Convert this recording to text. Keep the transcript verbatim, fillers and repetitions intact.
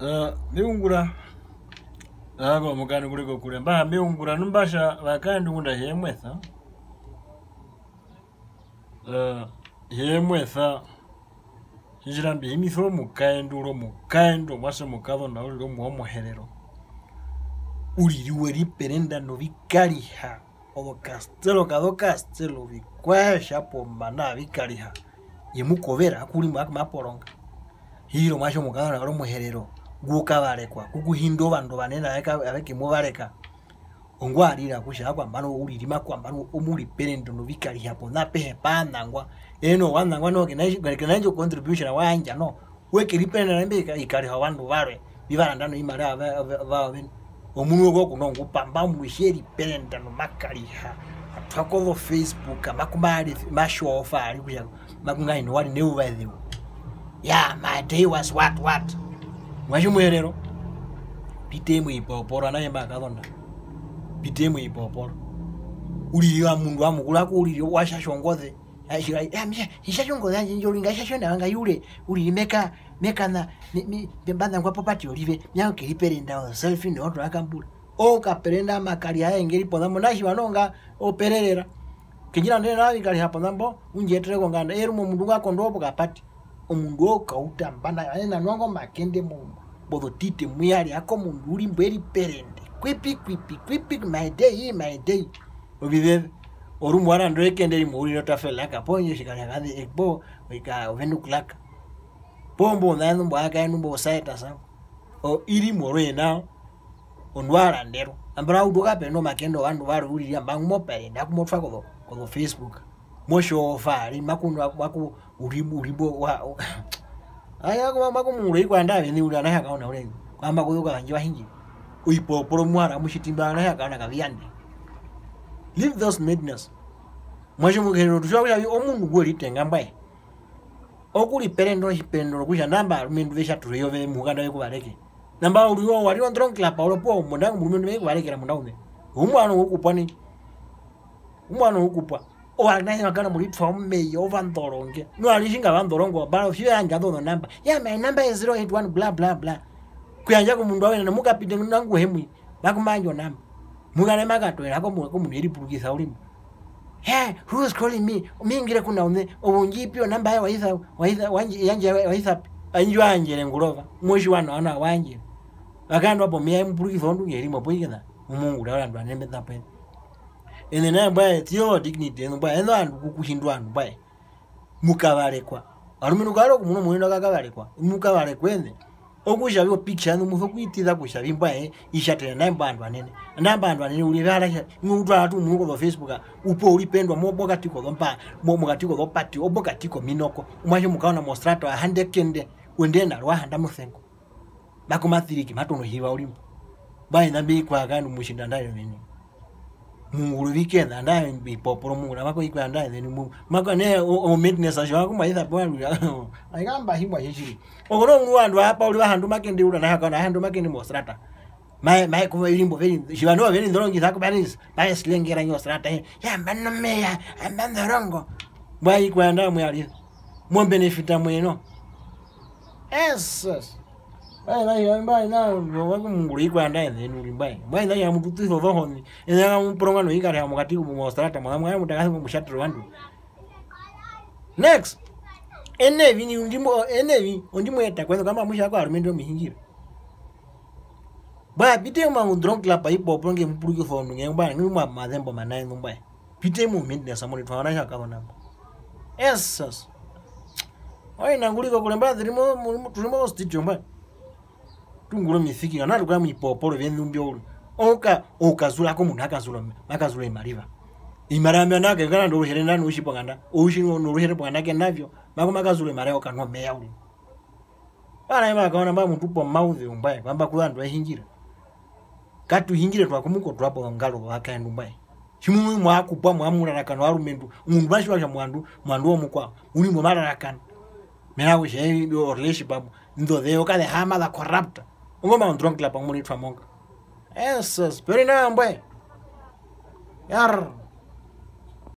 Uh, miungura ago mugani kuliko kule mba miungura numbasha bakandi ngunda yemwetha uh yemwetha hijirambi imitho mukaendo ro mukaendo mwase mukado na uri mu omuherero uririwe riperenda no vikariha obo castelo kado castelo bikwasha pomana vikariha yemukobera kuri maporonga hiro mwasho mukado na ro muherero gukabarekwa kuguhindo bando banena abeke mubareka ongwarira kusha kwa mbano uririma kwa mbano omuri perendo no vikari hapo na pehe panangwa eno wanangwa no kenanjo contribution wanja no weke ripenda na mbeka ikari hawandu bare bibara ndano imara ba ben omunu go kuno ngupamba mwisheri perenda no makari ha atako Facebook amakumari masho ofa ari kuya makungai no wali ne uvazi yeah my day was what what mwasho muherero pitemu ipopora naye mbakadonda pitemu ipopora uliriwa mundu amukula ko uliriwa washashongoze ashira yamsha ishashongoze anje njolinga shashona wanga yule ulirimeka meka na mbanda kwa popati olive nyanke liperenda selfie ndo ndo akambula o kaperenda makali haya ngeli poda munashi wanonga opererera kijira ndene nabi kali hapo nambo unjetere nganda eru mundu ngako ndobo kapati omundu okauta mbanda ena nwango makende mu bodo tite muyari ako mundu uri mberi perende kwipi kwipi kwipi my day my day obide orumwana ndrekende muri notafela kaponye shikanya kandi ekbo wika ovenuklaka pombo nanu mbaka numbo saita sa o iri morwe na onwara ndero ambra udoka peno makendo wandu bari uri yambangu moperenda kumotwa ko ko Facebook mosho fari makundu wako uribu uribo wa aya kwa mako muri kwanda ni uri ana kaona uri kwamba kuyoka hanji wahinji uipoporo mwara mushitimba na kaona kavyande leave those madness mwaje mugero tushwa ya omundu gori tenga mbaye okuli perendo hipendo kusha namba rumendu vesha tureyove muganda yekubareke namba uriwo wali on drunk club paulo po mundangu murumendu yekubarekera mundaune umwana ukupani umwana ukupwa owana yakana muri tfome over ndoronge no alishinga bandorongo balo fyo yanja ndo namba ya my number is zero eight one blah blah blah kuyanja ku mundu awena mukapinde nangu hemwi bakumanjo namba mugane magatwera ko mu ko muneri purugisa ulimo hey who is calling me mingire kuna une obunjipyo namba ya waitha waitha wanje yanje waitha anjwa anjere ngulova mwoshi wana wana wanje akandwa po mia mpurugisa ndu ngerimo poigena umungu la ndo anembe tape ene na mbaye tiyo dignity eno mbaye eno andu kukuhindwa andu mbaye mukabarekwa arumino garo kumuno muhindo kakabarekwa mukabarekwa ene okusha byo picture no muzo kwitira kusha bimbaye ishatena na mbandwa nene na mbandwa nene uli gara ngutwa atu mungu ko Facebook upo ulipendwa mobo katiko dompa momo katiko dopati obo katiko minoko umaje mukaona mostrato ahande kende wendena rwahanda musengo bakumathiriki matono hiwa ulimbo baye nambi kwa kandu mushinda ndayo nene mungu weekend ndaye bipoporo mungu nabako ikwa ndaye nene mungu mako ne o madness ajo ko maitha bwalu ayigamba himwa yishiri ogoro ngwandu hapa uli bahandu makende ula na hakana handu makende mostrata mai mai ko ilimbo veri shibano veri ndongi zako banis bai slengera nyo strata ya mbana meya mbana rongo bai kwanda mwali mo benefita mweno esos bai na ya bai na wako mungu ikwa ndaye nene uli bai bai na ya mututu zo honi enya mporonga no ikare hamukati ku mostrata mwa mwa mutakazi mu shatro wandu next enevi ni ndimo enevi ndimo eta kwanza kama musha kwa arumendo mihingira ba bite mu drunk club ipo pronge mpurike fondo ngembana ngimwa mazembo manaye ngomba bite mu minde samoni twana shaka bana esas oi nanguliko kulemba dirimo tulimo studio mba tunguro mifiki na rugwa mu popolo vyendu mbyo oka okazula ko munhu akazula akazula imariva imarame nake kana ndo ruhere ndani ushipo nganda ushingo no ruhere panganda ke navyo mako makazule mare okanwa meya uli bana ima kaona mba mutupo mauthi umbaye kwamba kulandwa hingira katu hingire twakumuko twapo ngalo wakaendu mbaye chimumu mwakupwa mwamura rakano arumendu mundu bashwa cha mwandu mwandu omukwa uli mu mararakana menawo she orleshi babu ndo deo kale hama la corrupta ngoma ndronk la pamuni twamonga eso speri na mbaye yar